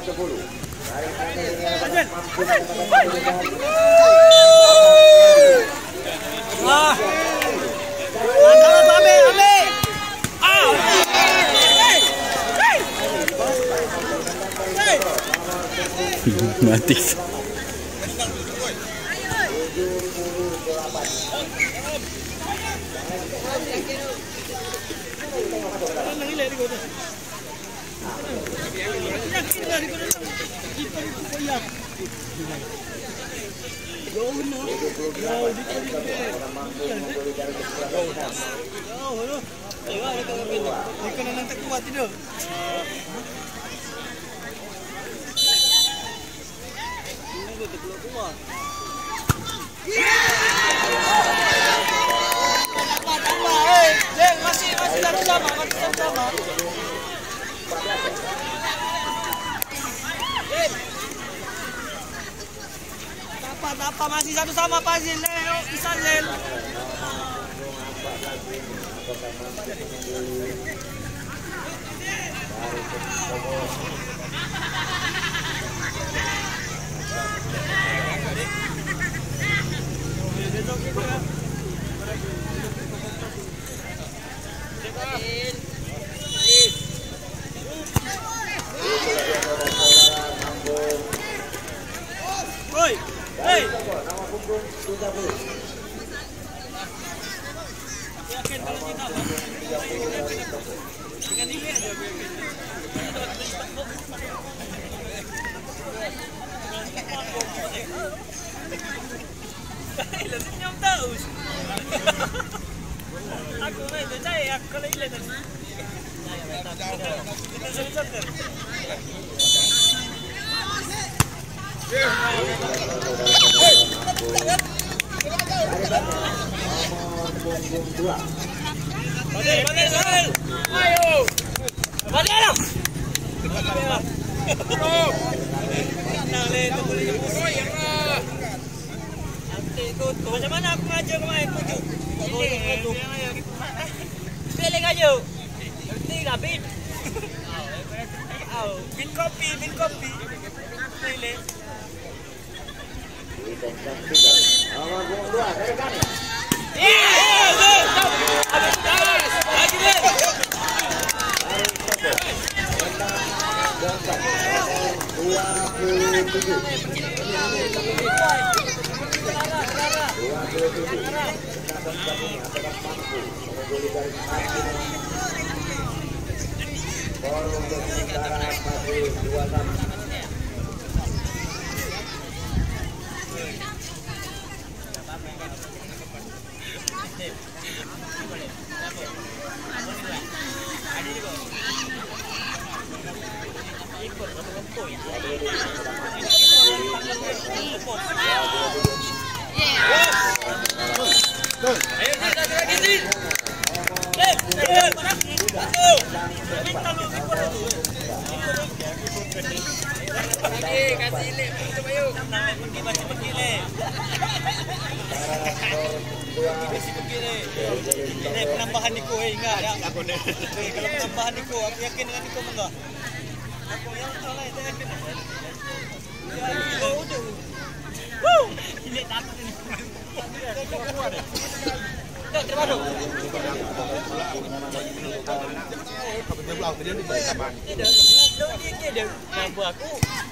Mati. Apa masih satu sama Pak Zil, bisa Zil. Woi, hei. Yakin kalau kita dengan ini aja senyum terus. Aku main percaya kalau ini tadi. Macam mana aku ngajak kemarin tujuh? Pilih aja. Tiga bin. Bin kopi. Pilih. Nomor 2 dari kanan. Ini penambahan Niko, ingat ya. Kalau penambahan Niko, aku yakin dengan Niko enggak. Aku yang salah itu yakin. Ini takut ini. Terima kasih. Dia pulang dia di taman. Dia nambah aku.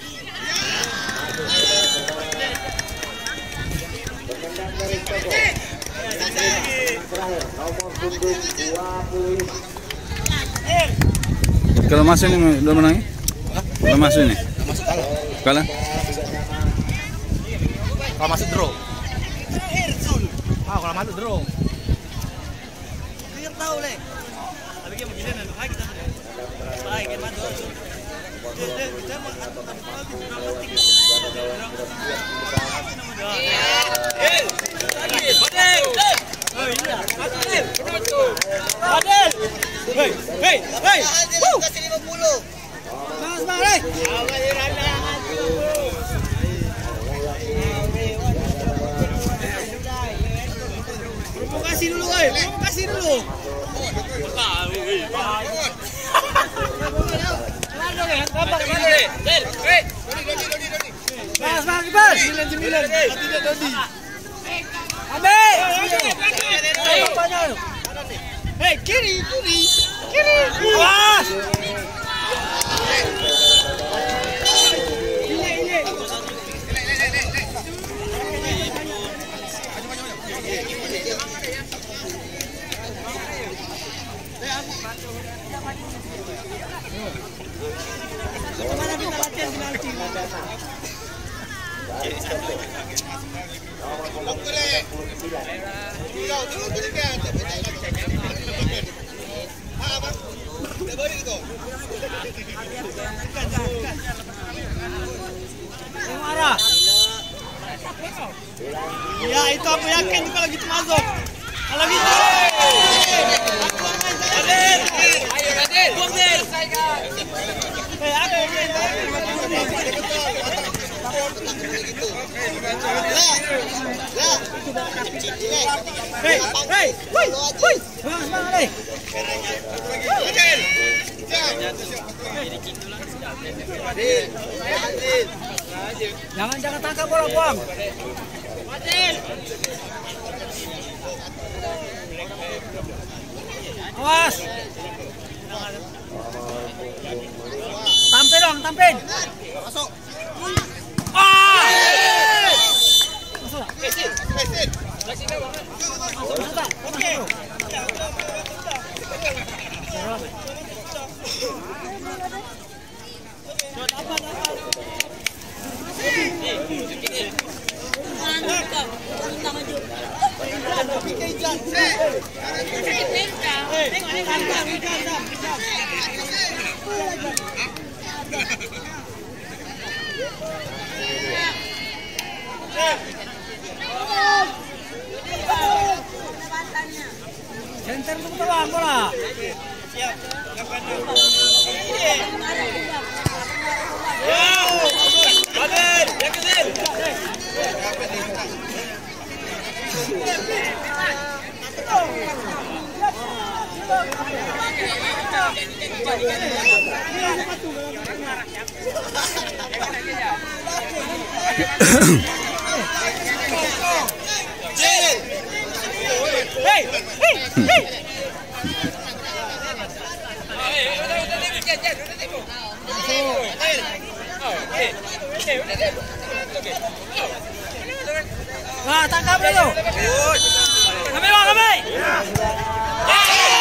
Kalau masuk ini udah menang? Kalau masuk ini? Kalah? Kalau masuk draw. Kalau masuk draw. Dia tahu leh. Tapi dia begini nanti lagi kita. Baik, kan masuk. Kita mau atau lagi Provokasi dulu, woi. Provokasi dulu. Hei, kiri. Awas. Marah. Ya, itu aku yakin kalau gitu masuk. Kalau gitu. Ayo Radil. Jangan tangkap bola, buang. Awas. Tampil. Masuk. Masuk. Oke. Center untuk terbang bola. Siap. Badir, yang kecil. Nah, tangkap dulu. Kami.